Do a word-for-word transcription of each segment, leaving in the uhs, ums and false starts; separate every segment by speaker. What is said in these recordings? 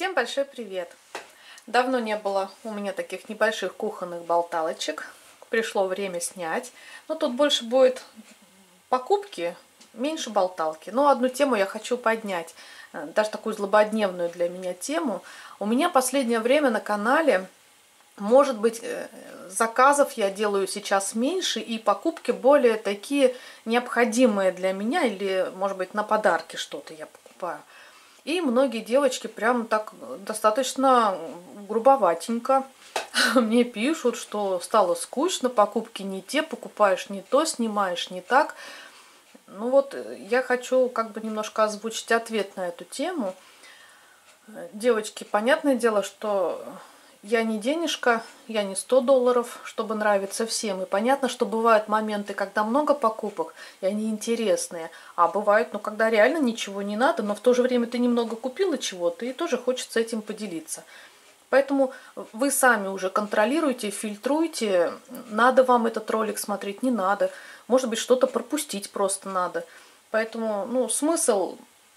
Speaker 1: Всем большой привет! Давно не было у меня таких небольших кухонных болталочек. Пришло время снять. Но тут больше будет покупки, меньше болталки. Но одну тему я хочу поднять. Даже такую злободневную для меня тему. У меня последнее время на канале, может быть, заказов я делаю сейчас меньше. И покупки более такие необходимые для меня. Или, может быть, на подарки что-то я покупаю. И многие девочки прям так достаточно грубоватенько мне пишут, что стало скучно, покупки не те, покупаешь не то, снимаешь не так. Ну вот я хочу как бы немножко озвучить ответ на эту тему. Девочки, понятное дело, что я не денежка, я не сто долларов, чтобы нравиться всем. И понятно, что бывают моменты, когда много покупок, и они интересные. А бывает, ну, когда реально ничего не надо, но в то же время ты немного купила чего-то, и тоже хочется этим поделиться. Поэтому вы сами уже контролируйте, фильтруйте, надо вам этот ролик смотреть, не надо. Может быть, что-то пропустить просто надо. Поэтому, ну, смысл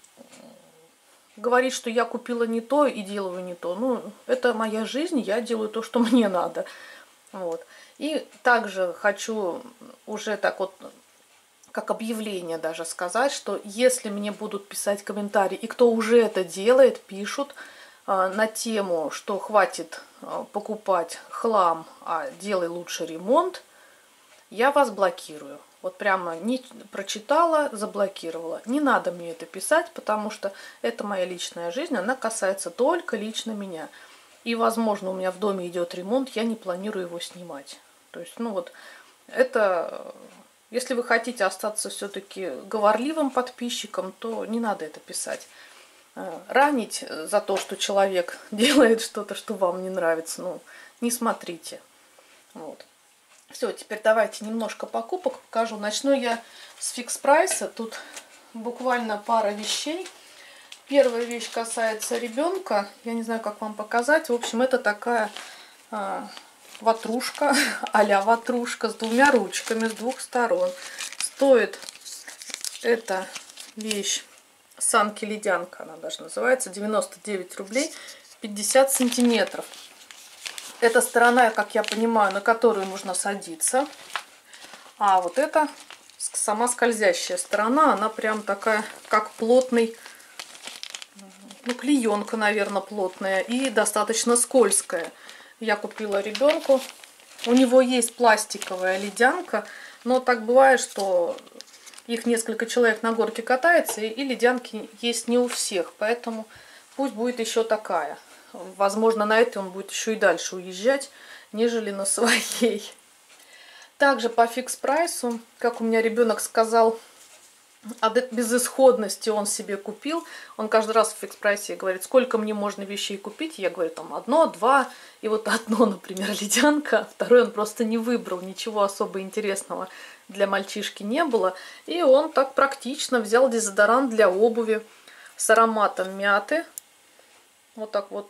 Speaker 1: говорить, что я купила не то и делаю не то. Ну, это моя жизнь, я делаю то, что мне надо. Вот. И также хочу уже так вот, как объявление даже сказать, что если мне будут писать комментарии, и кто уже это делает, пишут э, на тему, что хватит э, покупать хлам, а делай лучше ремонт, я вас блокирую. Вот прямо не прочитала, заблокировала. Не надо мне это писать, потому что это моя личная жизнь, она касается только лично меня. И, возможно, у меня в доме идет ремонт, я не планирую его снимать. То есть, ну вот, это... Если вы хотите остаться все-таки говорливым подписчиком, то не надо это писать. Ранить за то, что человек делает что-то, что вам не нравится, ну, не смотрите. Вот. Все, теперь давайте немножко покупок покажу. Начну я с фикс прайса. Тут буквально пара вещей. Первая вещь касается ребенка. Я не знаю, как вам показать. В общем, это такая а, ватрушка, а-ля ватрушка с двумя ручками с двух сторон. Стоит эта вещь санки-ледянка, она даже называется, девяносто девять рублей пятьдесят сантиметров. Это сторона, как я понимаю, на которую нужно садиться. А вот эта сама скользящая сторона, она прям такая, как плотный, ну, клеенка, наверное, плотная и достаточно скользкая. Я купила ребенку. У него есть пластиковая ледянка, но так бывает, что их несколько человек на горке катается, и ледянки есть не у всех. Поэтому пусть будет еще такая. Возможно, на этой он будет еще и дальше уезжать, нежели на своей. Также по фикс прайсу, как у меня ребенок сказал, от безысходности он себе купил. Он каждый раз в фикс прайсе говорит, сколько мне можно вещей купить. Я говорю, там одно, два. И вот одно, например, ледянка, а второй он просто не выбрал. Ничего особо интересного для мальчишки не было. И он так практично взял дезодорант для обуви с ароматом мяты. Вот так вот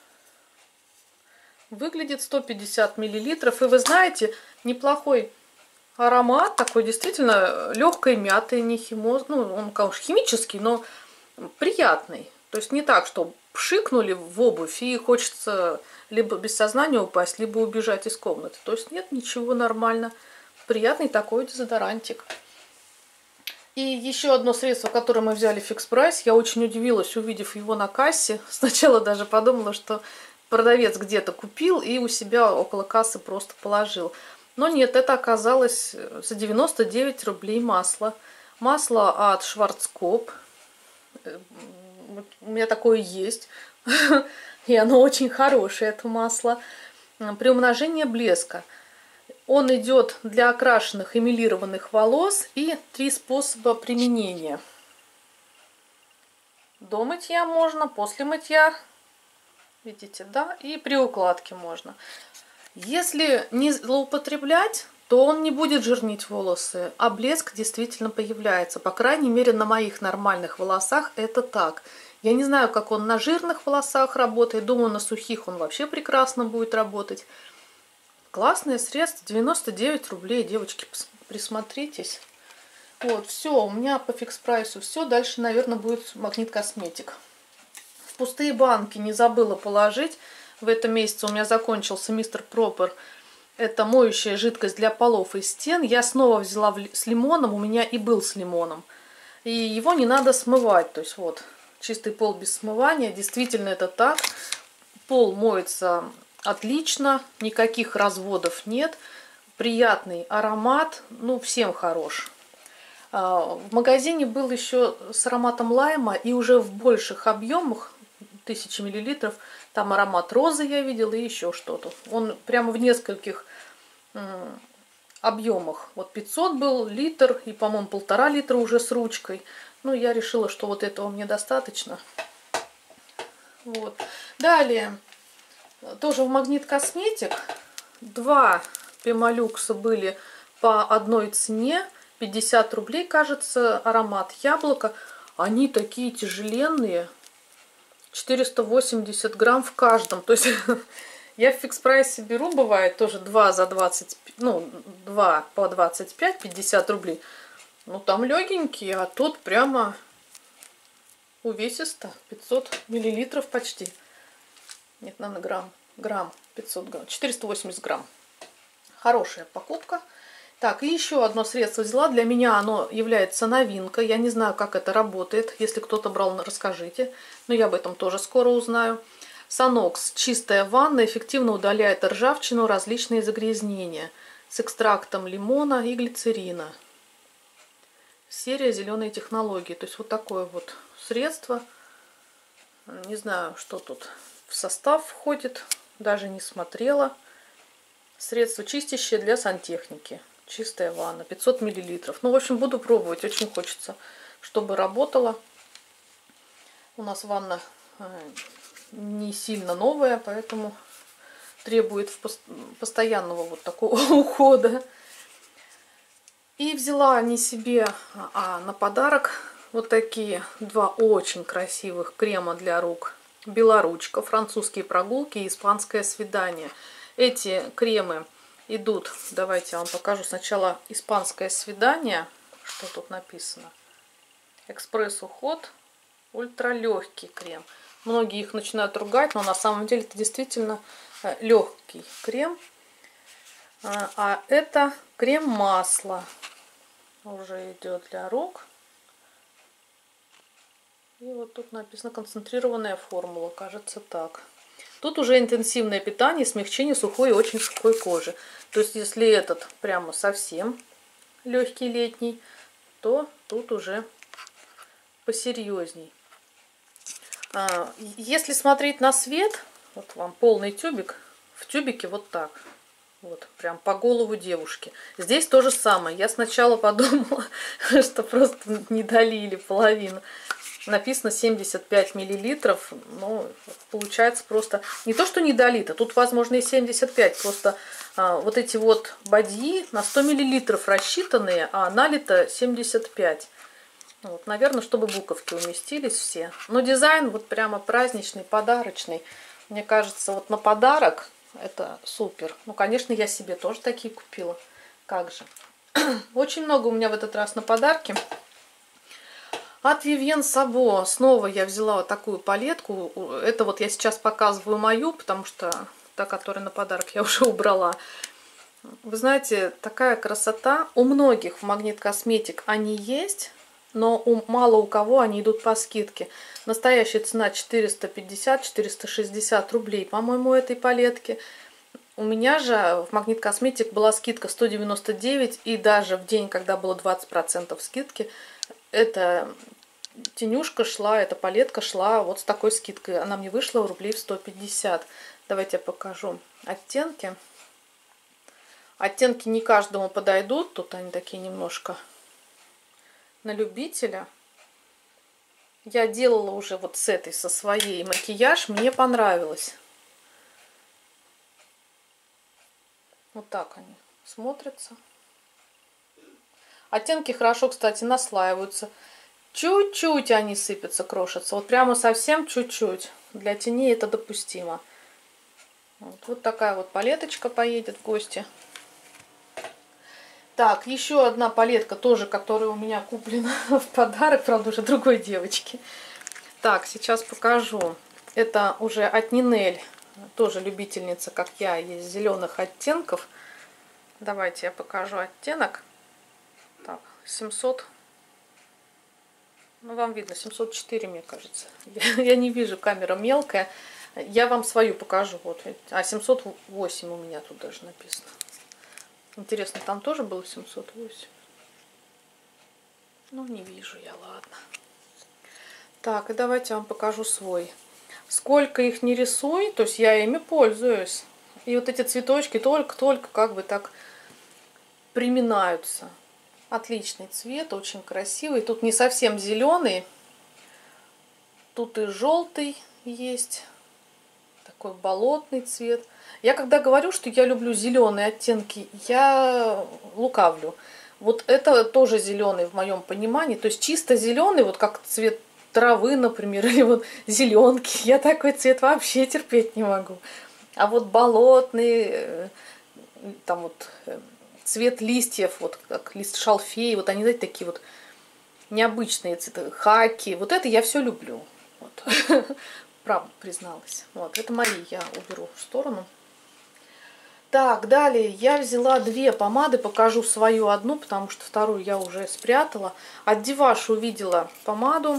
Speaker 1: выглядит, сто пятьдесят миллилитров. И вы знаете, неплохой аромат, такой действительно легкой мяты, не химоз, ну он, конечно, химический, но приятный. То есть не так, что пшикнули в обувь и хочется либо без сознания упасть, либо убежать из комнаты. То есть нет, ничего, нормально. Приятный такой дезодорантик. И еще одно средство, которое мы взяли в фикс прайс, я очень удивилась, увидев его на кассе. Сначала даже подумала, что продавец где-то купил и у себя около кассы просто положил. Но нет, это оказалось за девяносто девять рублей масло. Масло от Шварцкоп. У меня такое есть. И оно очень хорошее, это масло. Приумножение блеска. Он идет для окрашенных эмалированных волос, и три способа применения. До мытья можно, после мытья, видите, да, и при укладке можно. Если не злоупотреблять, то он не будет жирнить волосы, а блеск действительно появляется. По крайней мере, на моих нормальных волосах это так. Я не знаю, как он на жирных волосах работает, думаю, на сухих он вообще прекрасно будет работать. Классное средство, девяносто девять рублей, девочки, присмотритесь. Вот, все, у меня по фикс прайсу все. Дальше, наверное, будет Магнит Косметик. В пустые банки не забыла положить. В этом месяце у меня закончился мистер Пропер. Это моющая жидкость для полов и стен. Я снова взяла с лимоном. У меня и был с лимоном. И его не надо смывать. То есть вот чистый пол без смывания. Действительно это так. Пол моется отлично. Никаких разводов нет. Приятный аромат. Ну, всем хорош. В магазине был еще с ароматом лайма. И уже в больших объемах, тысячи миллилитров, там аромат розы я видела и еще что-то. Он прямо в нескольких объемах. Вот пятьсот был, литр и, по-моему, полтора литра уже с ручкой. Ну, я решила, что вот этого мне достаточно. Вот. Далее, тоже в Магнит Косметик два Пемолюкса были по одной цене. пятьдесят рублей, кажется, аромат яблоко. Они такие тяжеленные. четыреста восемьдесят грамм в каждом. То есть я в фикс прайсе беру, бывает, тоже два за двадцать, ну, два по двадцать пять, пятьдесят рублей. Ну, там легенькие, а тут прямо увесисто. пятьсот миллилитров почти. Нет, наверное, грамм. Грамм, пятьсот грамм. четыреста восемьдесят грамм. Хорошая покупка. Так, и еще одно средство взяла. Для меня оно является новинкой. Я не знаю, как это работает. Если кто-то брал, расскажите. Но я об этом тоже скоро узнаю. Санокс. Чистая ванна. Эффективно удаляет ржавчину, различные загрязнения. С экстрактом лимона и глицерина. Серия «Зеленые технологии». То есть вот такое вот средство. Не знаю, что тут в состав входит. Даже не смотрела. Средство чистящее для сантехники. Чистая ванна, пятьсот миллилитров. Ну, в общем, буду пробовать. Очень хочется, чтобы работала. У нас ванна не сильно новая, поэтому требует постоянного вот такого ухода. И взяла не себе, а на подарок вот такие два очень красивых крема для рук. Белоручка, французские прогулки и испанское свидание. Эти кремы идут, давайте я вам покажу сначала испанское свидание, что тут написано. Экспресс-уход, ультралегкий крем. Многие их начинают ругать, но на самом деле это действительно легкий крем. А это крем-масло уже идет для рук. И вот тут написано концентрированная формула, кажется так. Тут уже интенсивное питание, смягчение сухой и очень сухой кожи. То есть, если этот прямо совсем легкий летний, то тут уже посерьезней. Если смотреть на свет, вот вам полный тюбик, в тюбике вот так. Вот, прям по голову девушки. Здесь то же самое. Я сначала подумала, что просто не долили половину. Написано семьдесят пять миллилитров, но получается просто не то, что не долито, тут возможно и семьдесят пять, просто а, вот эти вот бадьи на сто миллилитров рассчитанные, а налито семьдесят пять. Вот, наверное, чтобы буковки уместились все. Но дизайн вот прямо праздничный, подарочный. Мне кажется, вот на подарок это супер. Ну, конечно, я себе тоже такие купила. Как же. Очень много у меня в этот раз на подарки. От Vivienne Sabo снова я взяла вот такую палетку. Это вот я сейчас показываю мою, потому что та, которая на подарок, я уже убрала. Вы знаете, такая красота. У многих в Магнит Косметик они есть, но у, мало у кого они идут по скидке. Настоящая цена четыреста пятьдесят — четыреста шестьдесят рублей, по-моему, этой палетки. У меня же в Магнит Косметик была скидка сто девяносто девять, и даже в день, когда было двадцать процентов скидки, эта тенюшка шла, эта палетка шла вот с такой скидкой. Она мне вышла рублей в сто пятьдесят. Давайте я покажу оттенки. Оттенки не каждому подойдут. Тут они такие немножко на любителя. Я делала уже вот с этой, со своей макияж. Мне понравилось. Вот так они смотрятся. Оттенки хорошо, кстати, наслаиваются. Чуть-чуть они сыпятся, крошатся. Вот прямо совсем чуть-чуть. Для теней это допустимо. Вот, вот такая вот палеточка поедет в гости. Так, еще одна палетка тоже, которая у меня куплена в подарок, правда, уже другой девочке. Так, сейчас покажу. Это уже от Нинель. Тоже любительница, как я, есть зеленых оттенков. Давайте я покажу оттенок. Так, семьсот. Ну, вам видно, семьсот четыре, мне кажется. Я, я не вижу, камера мелкая. Я вам свою покажу. Вот. А семьсот восемь у меня тут даже написано. Интересно, там тоже было семьсот восемь? Ну, не вижу я, ладно. Так, и давайте я вам покажу свой. Сколько их не рисуй, то есть я ими пользуюсь. И вот эти цветочки только-только как бы так приминаются. Отличный цвет, очень красивый. Тут не совсем зеленый. Тут и желтый есть. Такой болотный цвет. Я когда говорю, что я люблю зеленые оттенки, я лукавлю. Вот это тоже зеленый в моем понимании. То есть чисто зеленый, вот как цвет травы, например, или вот зеленки. Я такой цвет вообще терпеть не могу. А вот болотный, там вот цвет листьев, вот как лист шалфея, вот они, знаете, такие вот необычные цветы, хаки. Вот это я все люблю. Вот. Правда призналась. Вот, это мои, я уберу в сторону. Так, далее я взяла две помады, покажу свою одну, потому что вторую я уже спрятала. От Диваш увидела помаду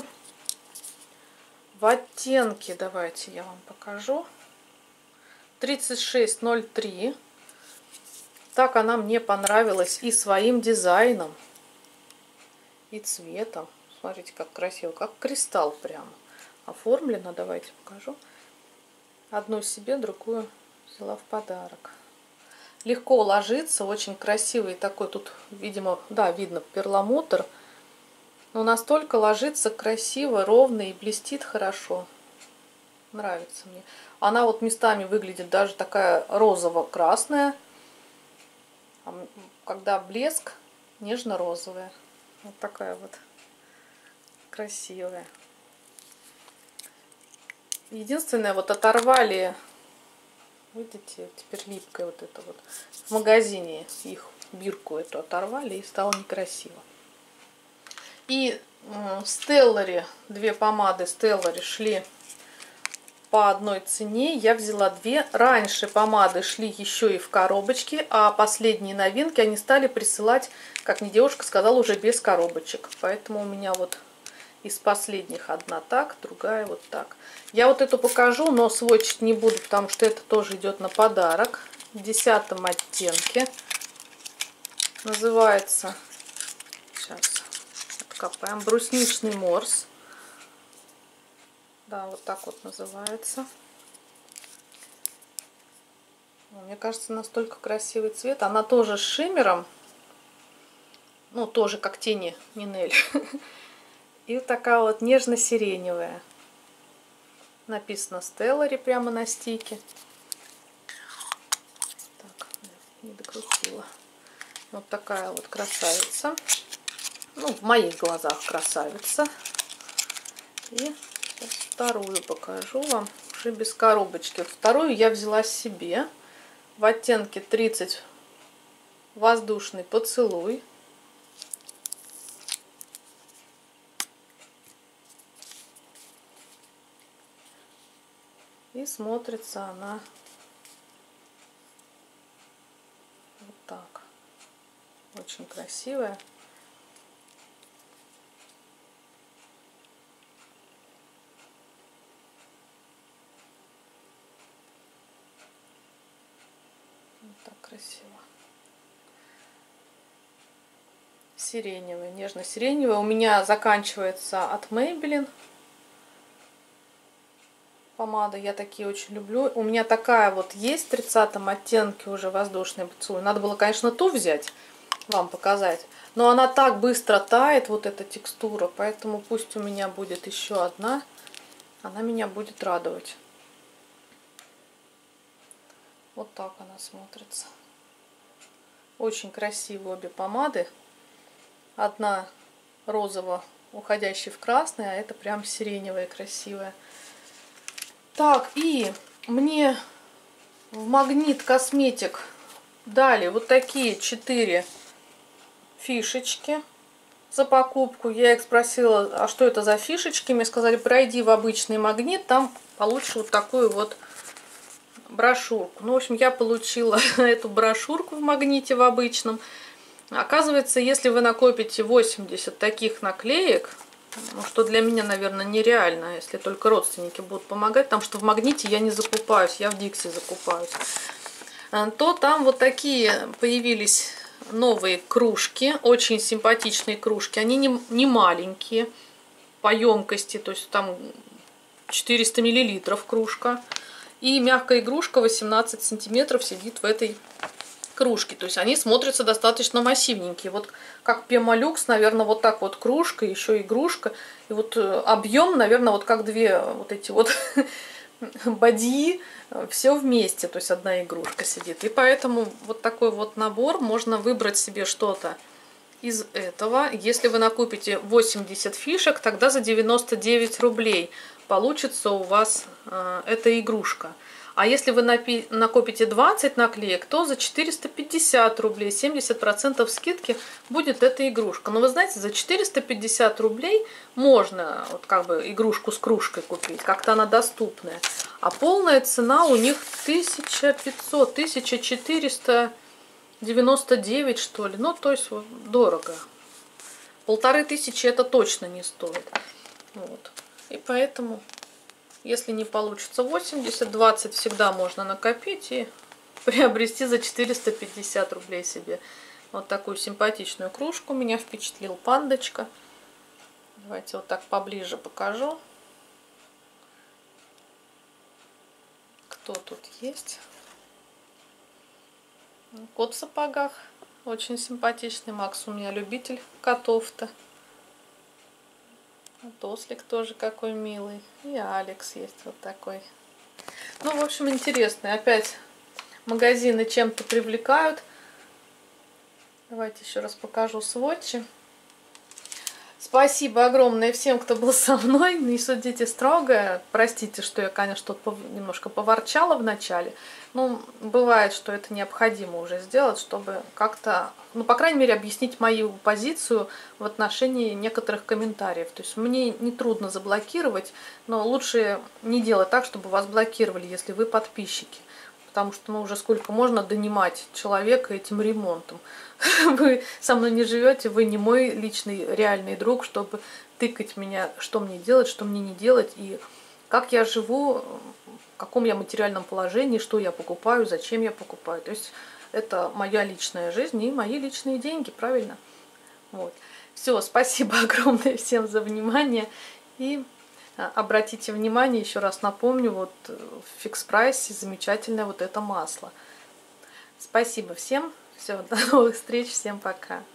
Speaker 1: в оттенке, давайте я вам покажу, тридцать шесть ноль три. Так она мне понравилась и своим дизайном, и цветом. Смотрите, как красиво, как кристалл прямо оформлено. Давайте покажу. Одну себе, другую взяла в подарок. Легко ложится, очень красивый такой. Тут, видимо, да, видно перламутр. Но настолько ложится красиво, ровно и блестит хорошо. Нравится мне. Она вот местами выглядит даже такая розово-красная. А когда блеск, нежно-розовая. Вот такая вот красивая. Единственное, вот оторвали, видите, теперь липкая вот это вот. В магазине их бирку эту оторвали, и стало некрасиво. И Stellary, две помады Stellary шли по одной цене. Я взяла две. Раньше помады шли еще и в коробочке, а последние новинки они стали присылать, как мне девушка сказала, уже без коробочек. Поэтому у меня вот из последних одна так, другая вот так. Я вот эту покажу, но сводчить не буду, потому что это тоже идет на подарок. В десятом оттенке. Называется, сейчас откопаем, брусничный морс. Да, вот так вот называется. Мне кажется, настолько красивый цвет. Она тоже с шиммером. Ну, тоже как тени Нинель. И вот такая вот нежно-сиреневая. Написано Stellary прямо на стике. Так, не докрутила. Вот такая вот красавица. Ну, в моих глазах красавица. И сейчас вторую покажу вам. Уже без коробочки. Вторую я взяла себе. В оттенке тридцать воздушный поцелуй. И смотрится она вот так. Очень красивая. Вот так красиво. Сиреневая, нежно-сиреневая. У меня заканчивается от Maybelline помада. Я такие очень люблю. У меня такая вот есть в тридцатом оттенке уже воздушный поцелуй. Надо было, конечно, ту взять, вам показать. Но она так быстро тает, вот эта текстура. Поэтому пусть у меня будет еще одна. Она меня будет радовать. Вот так она смотрится. Очень красивые обе помады. Одна розово уходящая в красный, а это прям сиреневая красивая. Так, и мне в Магнит Косметик дали вот такие четыре фишечки за покупку. Я их спросила, а что это за фишечки. Мне сказали, пройди в обычный магнит, там получишь вот такую вот брошюрку. Ну, в общем, я получила эту брошюрку в магните в обычном. Оказывается, если вы накопите восемьдесят таких наклеек, ну, что для меня, наверное, нереально, если только родственники будут помогать, потому что в магните я не закупаюсь, я в Дикси закупаюсь, то там вот такие появились новые кружки, очень симпатичные кружки. Они не, не маленькие по емкости, то есть там четыреста миллилитров кружка. И мягкая игрушка восемнадцать сантиметров сидит в этой кружке. То есть они смотрятся достаточно массивненькие. Вот как Пемолюкс, наверное, вот так вот кружка, еще игрушка. И вот объем, наверное, вот как две вот эти вот бадьи, все вместе. То есть одна игрушка сидит. И поэтому вот такой вот набор, можно выбрать себе что-то из этого. Если вы накупите восемьдесят фишек, тогда за девяносто девять рублей получится у вас э, эта игрушка. А если вы накопите двадцать наклеек, то за четыреста пятьдесят рублей, семьдесят процентов скидки будет эта игрушка. Но вы знаете, за четыреста пятьдесят рублей можно вот как бы игрушку с кружкой купить, как-то она доступная. А полная цена у них тысяча пятьсот, тысяча четыреста девяносто девять, что ли. Ну, то есть дорого. Полторы тысячи это точно не стоит. Вот. И поэтому... Если не получится восемьдесят, двадцать всегда можно накопить и приобрести за четыреста пятьдесят рублей себе вот такую симпатичную кружку. Меня впечатлил пандочка. Давайте вот так поближе покажу. Кто тут есть? Кот в сапогах. Очень симпатичный. Макс у меня любитель котов-то. Тослик тоже какой милый. И Алекс есть вот такой. Ну, в общем, интересный. Опять магазины чем-то привлекают. Давайте еще раз покажу сводчи. Спасибо огромное всем, кто был со мной. Не судите строго. Простите, что я, конечно, тут немножко поворчала в начале. Но бывает, что это необходимо уже сделать, чтобы как-то, ну, по крайней мере, объяснить мою позицию в отношении некоторых комментариев. То есть мне нетрудно заблокировать, но лучше не делать так, чтобы вас блокировали, если вы подписчики. Потому что, ну, уже сколько можно донимать человека этим ремонтом. Вы со мной не живете, вы не мой личный реальный друг, чтобы тыкать меня, что мне делать, что мне не делать, и как я живу, в каком я материальном положении, что я покупаю, зачем я покупаю. То есть это моя личная жизнь и мои личные деньги, правильно? Вот. Все, спасибо огромное всем за внимание. И обратите внимание, еще раз напомню, вот в фикс прайсе замечательное вот это масло. Спасибо всем. Все, до новых встреч, всем пока.